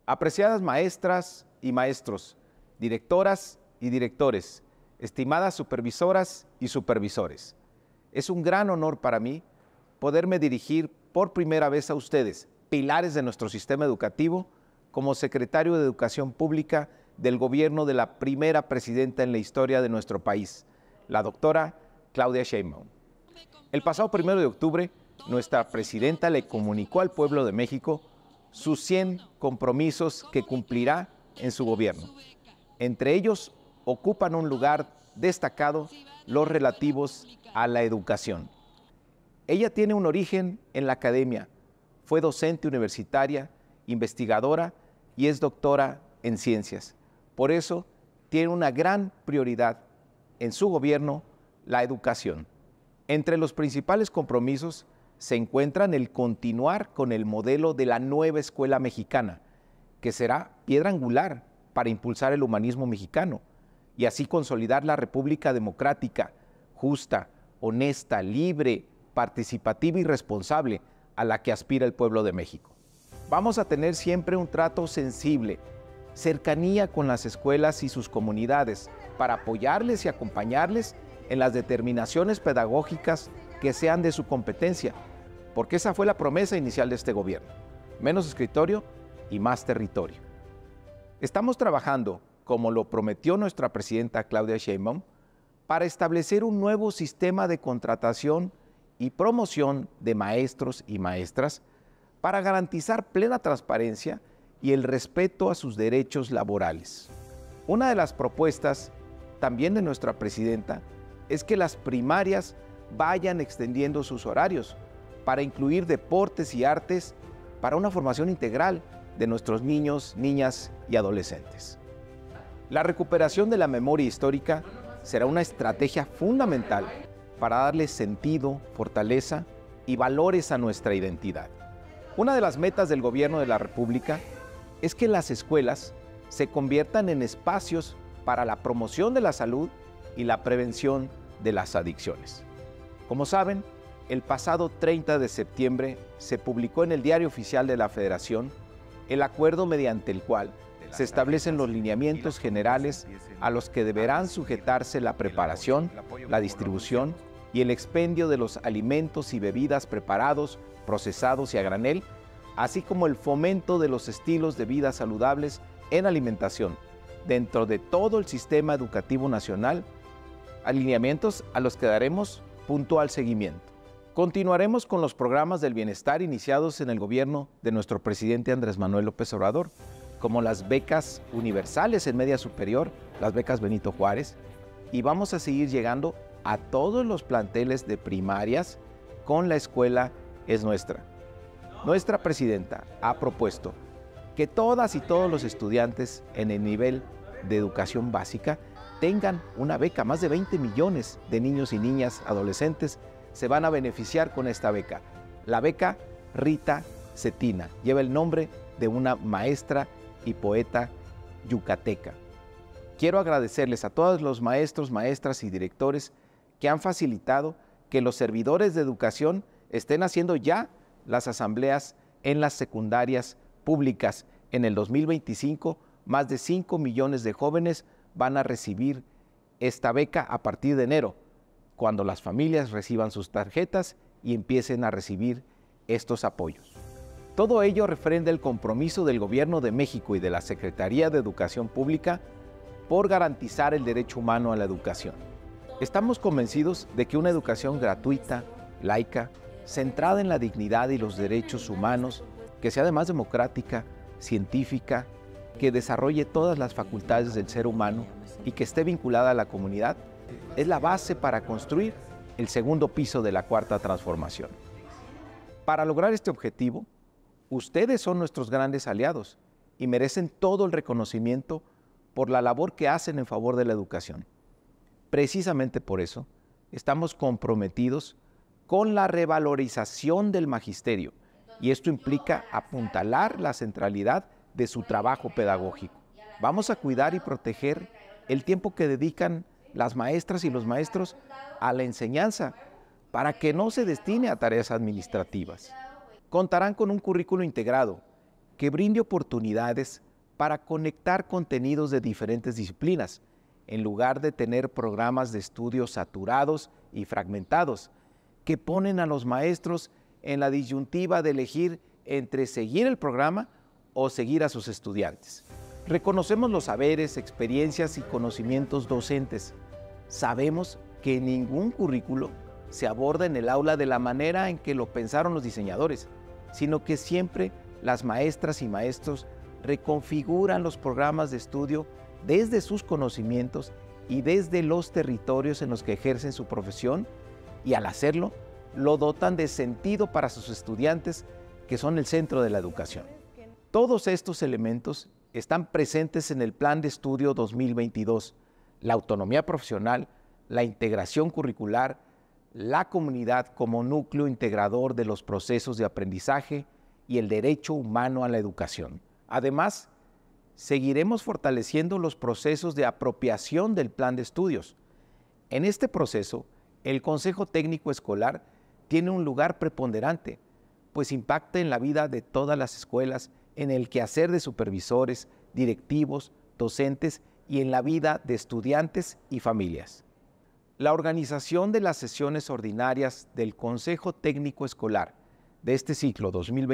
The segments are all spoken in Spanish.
Apreciadas maestras y maestros, directoras y directores, estimadas supervisoras y supervisores, es un gran honor para mí poderme dirigir por primera vez a ustedes, pilares de nuestro sistema educativo, como secretario de Educación Pública del gobierno de la primera presidenta en la historia de nuestro país, la doctora Claudia Sheinbaum. El pasado 1 de octubre, nuestra presidenta le comunicó al pueblo de México sus 100 compromisos que cumplirá en su gobierno. Entre ellos ocupan un lugar destacado los relativos a la educación. Ella tiene un origen en la academia, fue docente universitaria, investigadora y es doctora en ciencias. Por eso tiene una gran prioridad en su gobierno, la educación. Entre los principales compromisos se encuentran el continuar con el modelo de la nueva escuela mexicana, que será piedra angular para impulsar el humanismo mexicano y así consolidar la República democrática, justa, honesta, libre, participativa y responsable a la que aspira el pueblo de México. Vamos a tener siempre un trato sensible, cercanía con las escuelas y sus comunidades para apoyarles y acompañarles en las determinaciones pedagógicas que sean de su competencia, porque esa fue la promesa inicial de este gobierno: menos escritorio y más territorio. Estamos trabajando, como lo prometió nuestra presidenta Claudia Sheinbaum, para establecer un nuevo sistema de contratación y promoción de maestros y maestras para garantizar plena transparencia y el respeto a sus derechos laborales. Una de las propuestas también de nuestra presidenta es que las primarias vayan extendiendo sus horarios para incluir deportes y artes para una formación integral de nuestros niños, niñas y adolescentes. La recuperación de la memoria histórica será una estrategia fundamental para darle sentido, fortaleza y valores a nuestra identidad. Una de las metas del Gobierno de la República es que las escuelas se conviertan en espacios para la promoción de la salud y la prevención de las adicciones. Como saben, el pasado 30 de septiembre se publicó en el Diario Oficial de la Federación el acuerdo mediante el cual se establecen los lineamientos generales a los que deberán sujetarse la preparación, la distribución y el expendio de los alimentos y bebidas preparados, procesados y a granel, así como el fomento de los estilos de vida saludables en alimentación dentro de todo el sistema educativo nacional, alineamientos a los que daremos puntual seguimiento. Continuaremos con los programas del bienestar iniciados en el gobierno de nuestro presidente Andrés Manuel López Obrador, como las becas universales en media superior, las becas Benito Juárez, y vamos a seguir llegando a todos los planteles de primarias con La Escuela es Nuestra. Nuestra presidenta ha propuesto que todas y todos los estudiantes en el nivel de educación básica tengan una beca. Más de 20 millones de niños y niñas adolescentes se van a beneficiar con esta beca. La beca Rita Cetina lleva el nombre de una maestra y poeta yucateca. Quiero agradecerles a todos los maestros, maestras y directores que han facilitado que los servidores de educación estén haciendo ya las asambleas en las secundarias públicas. En el 2025, más de 5 millones de jóvenes van a recibir esta beca a partir de enero, cuando las familias reciban sus tarjetas y empiecen a recibir estos apoyos. Todo ello refrenda el compromiso del Gobierno de México y de la Secretaría de Educación Pública por garantizar el derecho humano a la educación. Estamos convencidos de que una educación gratuita, laica, centrada en la dignidad y los derechos humanos, que sea además democrática, científica, que desarrolle todas las facultades del ser humano y que esté vinculada a la comunidad, es la base para construir el segundo piso de la Cuarta Transformación. Para lograr este objetivo, ustedes son nuestros grandes aliados y merecen todo el reconocimiento por la labor que hacen en favor de la educación. Precisamente por eso, estamos comprometidos con la revalorización del magisterio, y esto implica apuntalar la centralidad de su trabajo pedagógico. Vamos a cuidar y proteger el tiempo que dedican las maestras y los maestros a la enseñanza, para que no se destine a tareas administrativas. Contarán con un currículo integrado que brinde oportunidades para conectar contenidos de diferentes disciplinas, en lugar de tener programas de estudio saturados y fragmentados, que ponen a los maestros en la disyuntiva de elegir entre seguir el programa o seguir a sus estudiantes. Reconocemos los saberes, experiencias y conocimientos docentes. Sabemos que ningún currículo se aborda en el aula de la manera en que lo pensaron los diseñadores, sino que siempre las maestras y maestros reconfiguran los programas de estudio desde sus conocimientos y desde los territorios en los que ejercen su profesión, y al hacerlo, lo dotan de sentido para sus estudiantes, que son el centro de la educación. Todos estos elementos están presentes en el Plan de Estudio 2022, la autonomía profesional, la integración curricular, la comunidad como núcleo integrador de los procesos de aprendizaje y el derecho humano a la educación. Además, seguiremos fortaleciendo los procesos de apropiación del plan de estudios. En este proceso, el Consejo Técnico Escolar tiene un lugar preponderante, pues impacta en la vida de todas las escuelas, en el quehacer de supervisores, directivos, docentes y en la vida de estudiantes y familias. La organización de las sesiones ordinarias del Consejo Técnico Escolar de este ciclo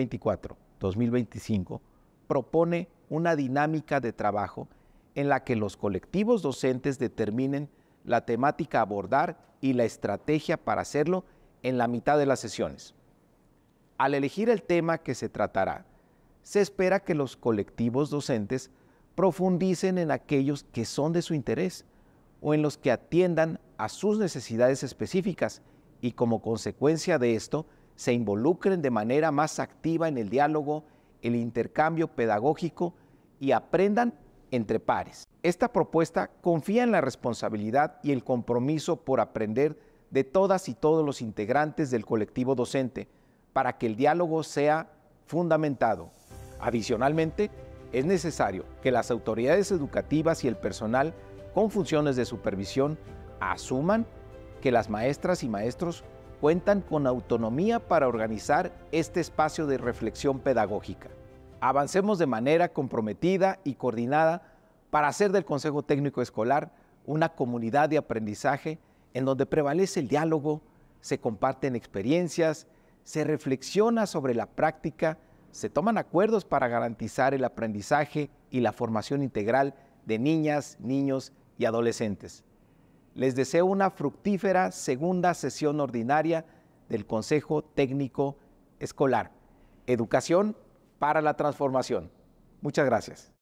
2024-2025 propone una dinámica de trabajo en la que los colectivos docentes determinen la temática a abordar y la estrategia para hacerlo en la mitad de las sesiones. Al elegir el tema que se tratará, se espera que los colectivos docentes profundicen en aquellos que son de su interés o en los que atiendan a sus necesidades específicas y, como consecuencia de esto, se involucren de manera más activa en el diálogo, el intercambio pedagógico y aprendan entre pares. Esta propuesta confía en la responsabilidad y el compromiso por aprender de todas y todos los integrantes del colectivo docente para que el diálogo sea fundamentado. Adicionalmente, es necesario que las autoridades educativas y el personal con funciones de supervisión asuman que las maestras y maestros cuentan con autonomía para organizar este espacio de reflexión pedagógica. Avancemos de manera comprometida y coordinada para hacer del Consejo Técnico Escolar una comunidad de aprendizaje en donde prevalece el diálogo, se comparten experiencias, se reflexiona sobre la práctica, se toman acuerdos para garantizar el aprendizaje y la formación integral de niñas, niños y adolescentes. Les deseo una fructífera segunda sesión ordinaria del Consejo Técnico Escolar. Educación para la transformación. Muchas gracias.